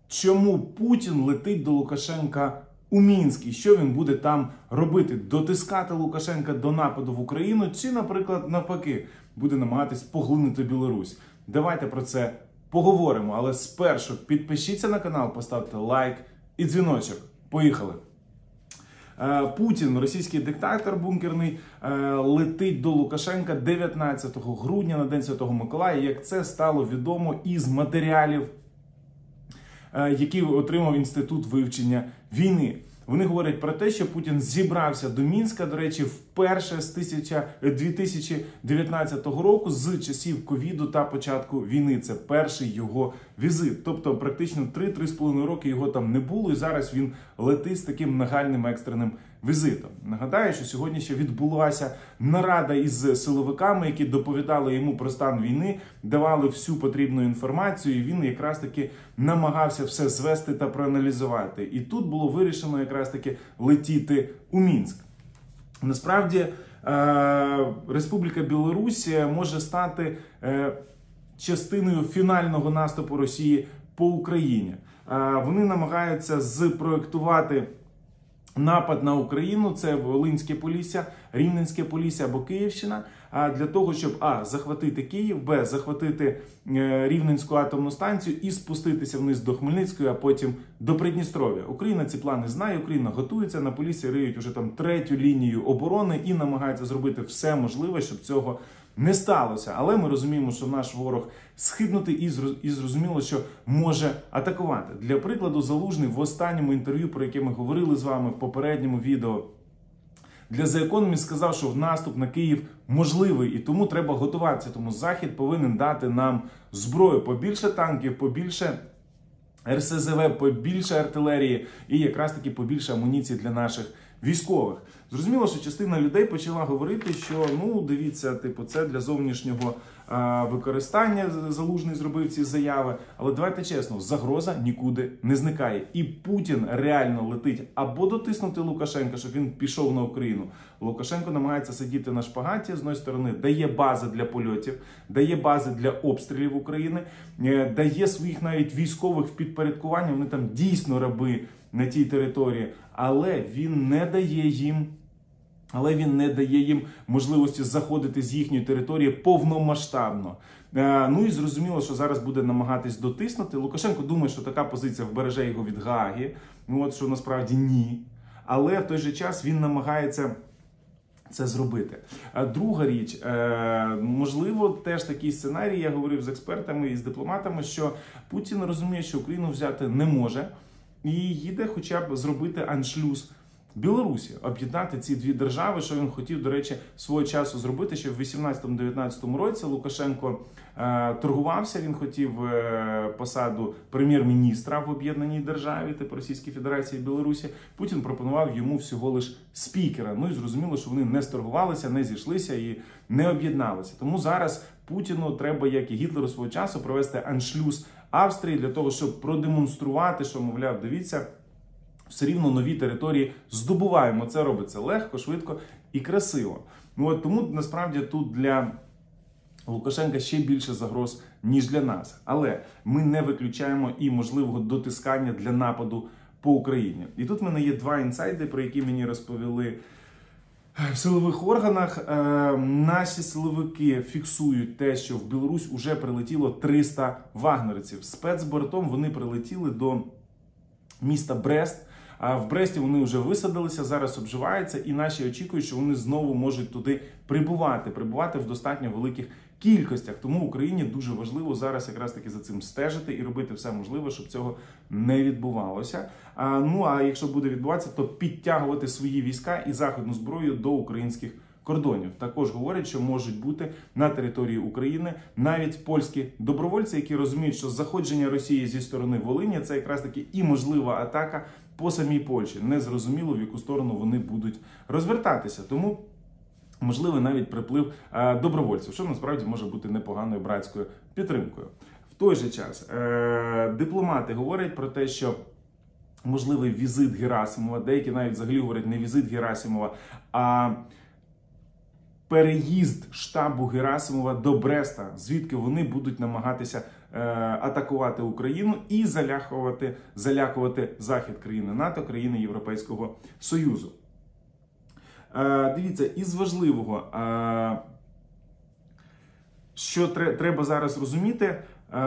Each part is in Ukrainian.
чому Путін летить до Лукашенка у Мінськ і що він буде там робити? Дотискати Лукашенка до нападу в Україну чи, наприклад, навпаки, буде намагатись поглинути Білорусь? Давайте про це поговоримо, але спершу підпишіться на канал, поставте лайк і дзвіночок. Поїхали! Путін, російський диктатор бункерний, летить до Лукашенка 19 грудня на День Святого Миколая, як це стало відомо із матеріалів, які отримав Інститут вивчення війни. Вони говорять про те, що Путін зібрався до Мінська, до речі, вперше з 2019 року, з часів ковіду та початку війни. Це перший його візит. Тобто практично 3-3,5 роки його там не було, і зараз він летить з таким нагальним екстреним візитом. Нагадаю, що сьогодні ще відбулася нарада із силовиками, які доповідали йому про стан війни, давали всю потрібну інформацію, і він якраз таки намагався все звести та проаналізувати. І тут було вирішено якраз таки летіти у Мінськ. Насправді, Республіка Білорусь може стати частиною фінального наступу Росії по Україні. Вони намагаються спроектувати напад на Україну, це Волинське Полісся, Рівненське Полісся або Київщина, для того, щоб захватити Київ, захватити Рівненську атомну станцію і спуститися вниз до Хмельницької, а потім до Придністров'я. Україна ці плани знає, Україна готується, на Поліссі риють уже там 3-ю лінію оборони і намагається зробити все можливе, щоб цього не сталося. Але ми розуміємо, що наш ворог схибнутий і зрозуміло, що може атакувати. Для прикладу, Залужний в останньому інтерв'ю, про яке ми говорили з вами в попередньому відео, для The Economist сказав, що наступ на Київ можливий, і тому треба готуватися. Тому Захід повинен дати нам зброю, побільше танків, побільше РСЗВ, побільше артилерії і якраз таки побільше амуніції для наших військових. Зрозуміло, що частина людей почала говорити, що, дивіться, це для зовнішнього використання Залужний зробив ці заяви. Але давайте чесно, загроза нікуди не зникає. І Путін реально летить або дотиснути Лукашенка, щоб він пішов на Україну. Лукашенко намагається сидіти на шпагаті, з однієї сторони, дає бази для польотів, дає бази для обстрілів України, дає своїх навіть військових в підпорядкування, вони там дійсно раби на тій території, але він не дає їм можливості заходити з їхньої території повномасштабно. І зрозуміло, що зараз буде намагатись дотиснути. Лукашенко думає, що така позиція вбереже його від Гааги, що насправді ні. Але в той же час він намагається це зробити. Друга річ, можливо, теж такий сценарій, я говорив з експертами і з дипломатами, що Путін розуміє, що Україну взяти не може, і їде хоча б зробити аншлюз Білорусі, об'єднати ці дві держави, що він хотів, до речі, свого часу зробити, ще в 18-19 році Лукашенко торгувався, він хотів посаду прем'єр-міністра в об'єднаній державі, типу Російській Федерації і Білорусі. Путін пропонував йому всього лиш спікера. І зрозуміло, що вони не сторгувалися, не зійшлися і не об'єдналися. Тому зараз Путіну треба, як і Гітлеру свого часу, провести аншлюз Австрії для того, щоб продемонструвати, що, мовляв, дивіться, все рівно нові території здобуваємо. Це робиться легко, швидко і красиво. Тому, насправді, тут для Лукашенка ще більше загроз, ніж для нас. Але ми не виключаємо і можливого дотискання для нападу по Україні. І тут в мене є два інсайди, про які мені розповіли в силових органах. Наші силовики фіксують те, що в Білорусь уже прилетіло 300 вагнерівців. Спецбортом вони прилетіли до міста Брест. А в Бресті вони вже висадилися, зараз обживаються, і наші очікують, що вони знову можуть туди прибувати в достатньо великих кількостях. Тому Україні дуже важливо зараз якраз таки за цим стежити і робити все можливе, щоб цього не відбувалося. А якщо буде відбуватися, то підтягувати свої війська і західну зброю до українських кордонів. Також говорять, що можуть бути на території України навіть польські добровольці, які розуміють, що заходження Росії зі сторони Волині – це якраз таки і можлива атака по самій Польщі. Незрозуміло, в яку сторону вони будуть розвертатися. Тому можливий навіть приплив добровольців, що насправді може бути непоганою братською підтримкою. В той же час дипломати говорять про те, що можливий візит Герасимова, деякі навіть взагалі говорять не візит Герасимова, а переїзд штабу Герасимова до Бреста, звідки вони будуть намагатися атакувати Україну і залякувати захід, країни НАТО, країни Європейського Союзу. Дивіться, із важливого, що треба зараз розуміти,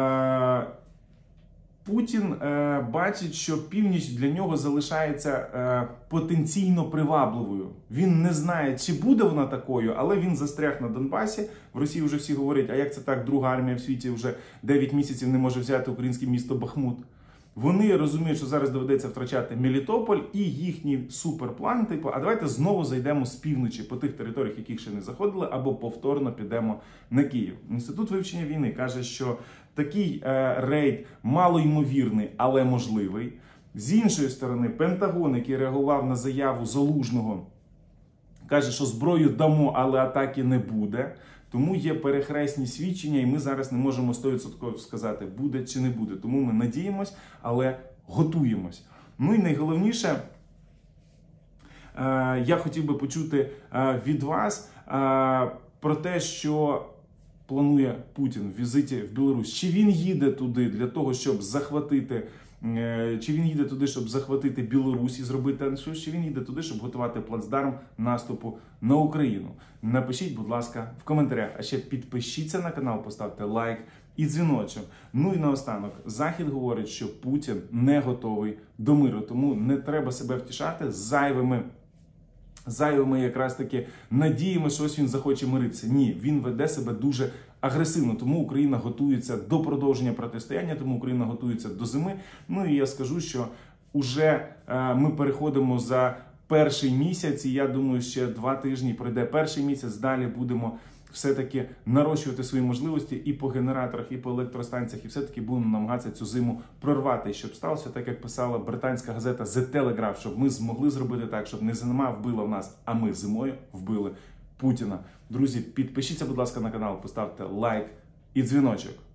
Путін бачить, що північ для нього залишається потенційно привабливою. Він не знає, чи буде вона такою, але він застряг на Донбасі. В Росії вже всі говорять, а як це так, друга армія в світі вже 9 місяців не може взяти українське місто Бахмут. Вони розуміють, що зараз доведеться втрачати Мелітополь, і їхній суперплан, типу, а давайте знову зайдемо з півночі по тих територіях, яких ще не заходили, або повторно підемо на Київ. Інститут вивчення війни каже, що такий рейд малоймовірний, але можливий. З іншої сторони, Пентагон, який реагував на заяву Залужного, каже, що зброю дамо, але атаки не буде. Тому є перехресні свідчення, і ми зараз не можемо 100% сказати, буде чи не буде. Тому ми надіємось, але готуємось. Ну і найголовніше, я хотів би почути від вас про те, що планує Путін в візиті в Білорусь. Чи він їде туди для того, щоб захватити Білорусь і зробити аншлюз, чи він їде туди, щоб готувати плацдарм наступу на Україну? Напишіть, будь ласка, в коментарях. А ще підпишіться на канал, поставте лайк і дзвіночок. Ну і наостанок, Захід говорить, що Путін не готовий до миру, тому не треба себе втішати зайвими якраз таки надіями, що ось він захоче миритися. Ні, він веде себе дуже агресивно, тому Україна готується до продовження протистояння, тому Україна готується до зими. Ну і я скажу, що уже ми переходимо за перший місяць, і я думаю, ще 2 тижні пройде перший місяць, далі будемо все-таки нарощувати свої можливості і по генераторах, і по електростанціях, і все-таки будемо намагатися цю зиму прорвати, щоб сталося так, як писала британська газета The Telegraph, щоб ми змогли зробити так, щоб не зима вбила в нас, а ми зимою вбили Путіна. Друзі, підпишіться, будь ласка, на канал, поставте лайк і дзвіночок.